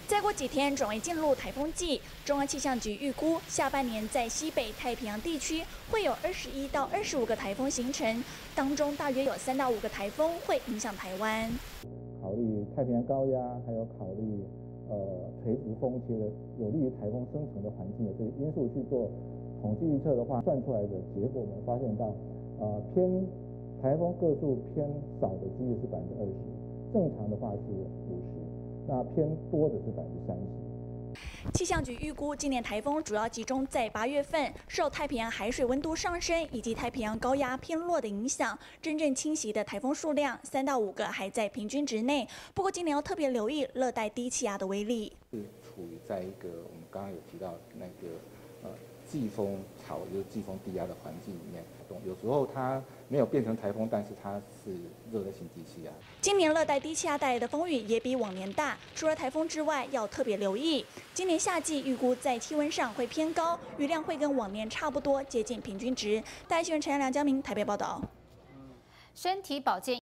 再过几天转为进入台风季，中央气象局预估下半年在西北太平洋地区会有21到25个台风形成，当中大约有3到5个台风会影响台湾。 考虑太平洋高压，还有考虑垂直风切的有利于台风生成的环境的这些因素去做统计预测的话，算出来的结果我们发现到，台风个数偏少的几率是20%，正常的话是50%，那偏多的是30%。 气象局预估，今年台风主要集中在8月份，受太平洋海水温度上升以及太平洋高压偏弱的影响，真正侵袭的台风数量3到5个还在平均值内。不过，今年要特别留意热带低气压的威力。 是处于在一个我们刚刚有提到那个季风槽，就是季风低压的环境里面活动，有时候它没有变成台风，但是它是热带性低气压。 今年热带低气压带来的风雨也比往年大，除了台风之外，要特别留意。今年夏季预估在气温上会偏高，雨量会跟往年差不多，接近平均值。台新闻陈彦良、江明台北报道。 身体保健。